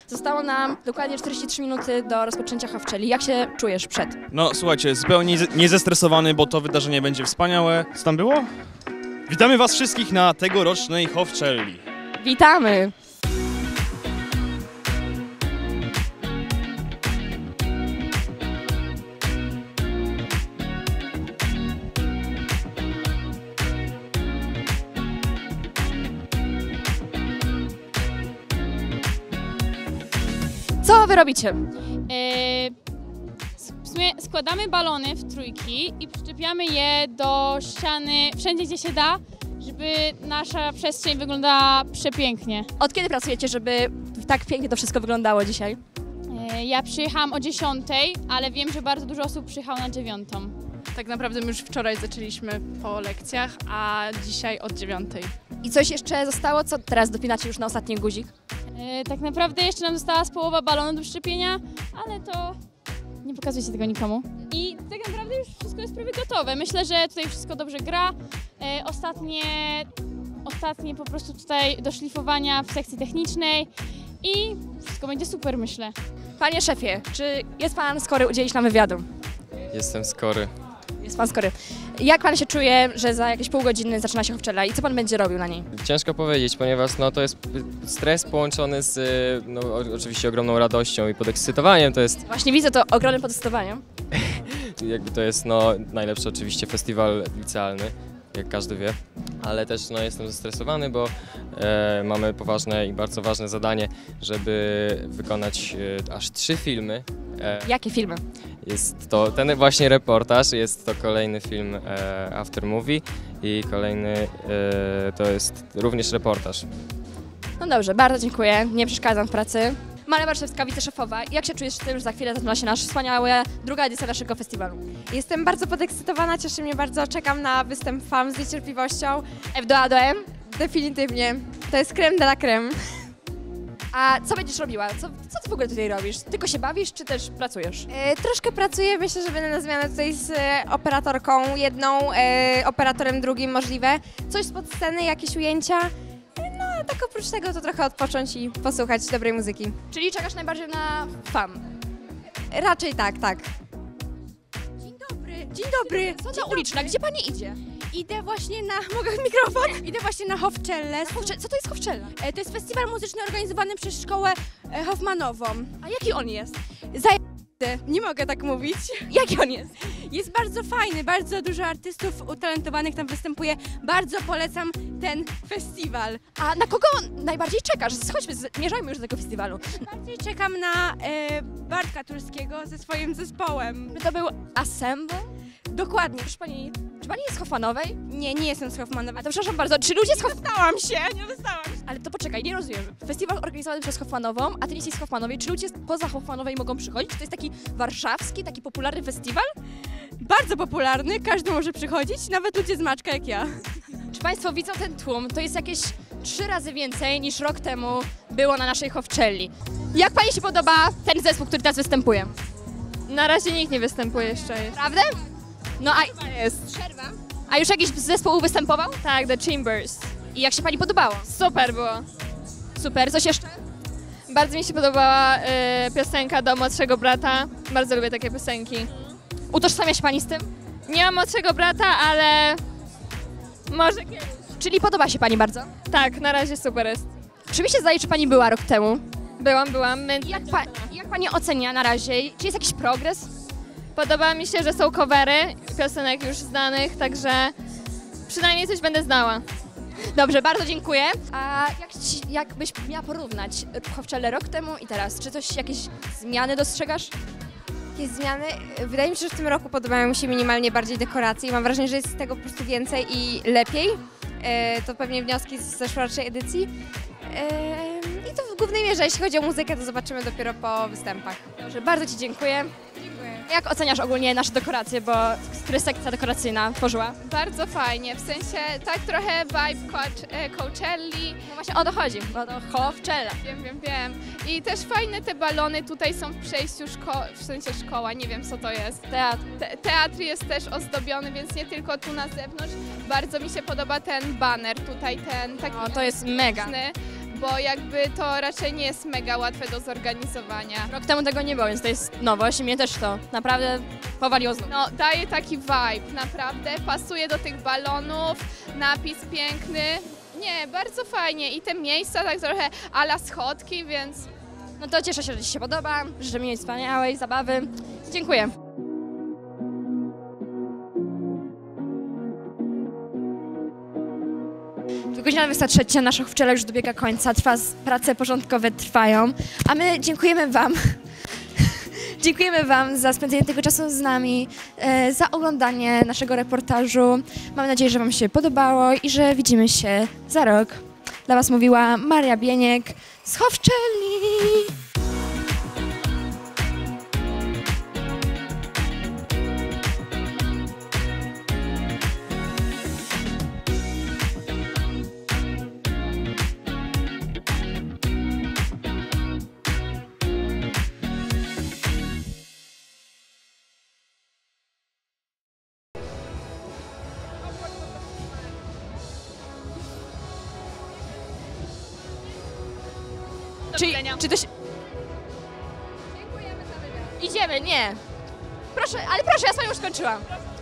Zostało nam dokładnie 43 minuty do rozpoczęcia Hofczeli. Jak się czujesz przed? No słuchajcie, zupełnie niezestresowany, bo to wydarzenie będzie wspaniałe. Co tam było? Witamy was wszystkich na tegorocznej Hofczeli. Witamy! Co wy robicie? W sumie składamy balony w trójki i przyczepiamy je do ściany wszędzie, gdzie się da, żeby nasza przestrzeń wyglądała przepięknie. Od kiedy pracujecie, żeby tak pięknie to wszystko wyglądało dzisiaj? Ja przyjechałam o 10:00, ale wiem, że bardzo dużo osób przyjechało na 9:00. Tak naprawdę my już wczoraj zaczęliśmy po lekcjach, a dzisiaj od 9:00. I coś jeszcze zostało? Co teraz dopinacie już na ostatni guzik? Tak naprawdę jeszcze nam została z połowa balonu do przyczepienia, ale to nie pokazujcie tego nikomu. I tak naprawdę już wszystko jest prawie gotowe. Myślę, że tutaj wszystko dobrze gra. Ostatnie po prostu tutaj do szlifowania w sekcji technicznej i wszystko będzie super, myślę. Panie szefie, czy jest pan skory udzielić nam wywiadu? Jestem skory. Jest pan skory. Jak pan się czuje, że za jakieś pół godziny zaczyna się Hofczela i co pan będzie robił na niej? Ciężko powiedzieć, ponieważ to jest stres połączony z oczywiście ogromną radością i podekscytowaniem. To jest Właśnie widzę to ogromnym potestowaniem. to jest najlepszy oczywiście festiwal licealny, jak każdy wie, ale też jestem zestresowany, bo mamy poważne i bardzo ważne zadanie, żeby wykonać aż 3 filmy. Jakie filmy? Jest to ten właśnie reportaż, jest to kolejny film After Movie i kolejny to jest również reportaż. No dobrze, bardzo dziękuję, nie przeszkadzam w pracy. Maria Warszawska, wiceszefowa. Jak się czujesz z tym, że za chwilę zaczyna się nasz druga edycja naszego festiwalu? Jestem bardzo podekscytowana, cieszy mnie bardzo, czekam na występ FAM z niecierpliwością. F do A do M? Definitywnie. To jest creme de la creme. A co będziesz robiła? Co ty w ogóle tutaj robisz? Tylko się bawisz, czy też pracujesz? Troszkę pracuję, myślę, że będę na zmianę tutaj z operatorką jedną, operatorem drugim możliwe. Coś spod sceny, jakieś ujęcia. No, a tak oprócz tego to trochę odpocząć i posłuchać dobrej muzyki. Czyli czekasz najbardziej na FAM? Raczej tak, tak. Dzień dobry. Dzień dobry. Co na uliczna? Gdzie pani idzie? Idę właśnie na... Mogę mikrofon? Idę właśnie na Hofczelle. Co to jest Hofczela? To jest festiwal muzyczny organizowany przez szkołę Hoffmanową. A jaki on jest? Nie mogę tak mówić. Jaki on jest? Jest bardzo fajny, bardzo dużo artystów utalentowanych tam występuje. Bardzo polecam ten festiwal. A na kogo najbardziej czekasz? Chodźmy, zmierzajmy już do tego festiwalu. Bardziej czekam na Bartka Turskiego ze swoim zespołem. Czy to był Assemble? Dokładnie. Proszę pani, czy pani jest z Hoffmanowej? Nie jestem z Hoffmanowej. A to przepraszam bardzo, czy ludzie z Dostałam się, nie dostałam się. Ale to poczekaj, nie rozumiem. Festiwal organizowany przez Hoffmanową, a ty nie jesteś z Hoffmanowej. Czy ludzie poza Hoffmanowej mogą przychodzić? Czy to jest taki warszawski, taki popularny festiwal? Bardzo popularny, każdy może przychodzić, nawet ludzie z Maczka jak ja. Czy państwo widzą ten tłum? To jest jakieś 3 razy więcej niż rok temu było na naszej Hofczeli. Jak pani się podoba ten zespół, który teraz występuje? Na razie nikt nie występuje jeszcze. Prawda? No a Jest. przerwa. A już jakiś zespół występował? Tak, The Chambers. I jak się pani podobało? Super było. Super, coś jeszcze? Bardzo mi się podobała piosenka do młodszego brata. Bardzo lubię takie piosenki. Utożsamia się pani z tym? Nie mam młodszego brata, ale może kiedyś. Czyli podoba się pani bardzo? Tak, na razie super jest. Czy mi się zdaje, czy pani była rok temu? Byłam. Jak pani ocenia na razie? Czy jest jakiś progres? Podoba mi się, że są covery piosenek już znanych, także przynajmniej coś będę znała. Dobrze, bardzo dziękuję. A jakbyś miała porównać Hofczele rok temu i teraz? Czy jakieś zmiany dostrzegasz? Jakieś zmiany? Wydaje mi się, że w tym roku podobają mi się minimalnie bardziej dekoracje i mam wrażenie, że jest tego po prostu więcej i lepiej. To pewnie wnioski z zeszłorocznej edycji. I to w głównej mierze, jeśli chodzi o muzykę, to zobaczymy dopiero po występach. Dobrze, bardzo ci dziękuję. Dziękuję. Jak oceniasz ogólnie nasze dekoracje, bo która sekcja dekoracyjna tworzyła? Bardzo fajnie, w sensie tak trochę vibe Coachelli. No właśnie o to chodzi, bo to Hofczela. Wiem. I też fajne te balony tutaj są w przejściu w sensie szkoła, nie wiem co to jest. Teatr. Teatr jest też ozdobiony, więc nie tylko tu na zewnątrz. Bardzo mi się podoba ten baner tutaj, ten taki O, to jest mega. muzyczny. bo jakby to raczej nie jest mega łatwe do zorganizowania. Rok temu tego nie było, więc to jest nowość i mnie też to naprawdę powaliło znów. No, daje taki vibe, naprawdę, pasuje do tych balonów, napis piękny. Nie, bardzo fajnie i te miejsca tak trochę a la schodki, więc... No to cieszę się, że Ci się podoba, życzę mieć wspaniałej zabawy. Dziękuję. Godzina 23, nasza chówczela już dobiega końca, prace porządkowe trwają, a my dziękujemy Wam. Dziękujemy Wam za spędzenie tego czasu z nami, za oglądanie naszego reportażu. Mam nadzieję, że Wam się podobało i że widzimy się za rok. Dla Was mówiła Maria Bieniek z Chowczeli. Czy to się... Idziemy, nie. Proszę, ale proszę, ja z Panią już skończyłam.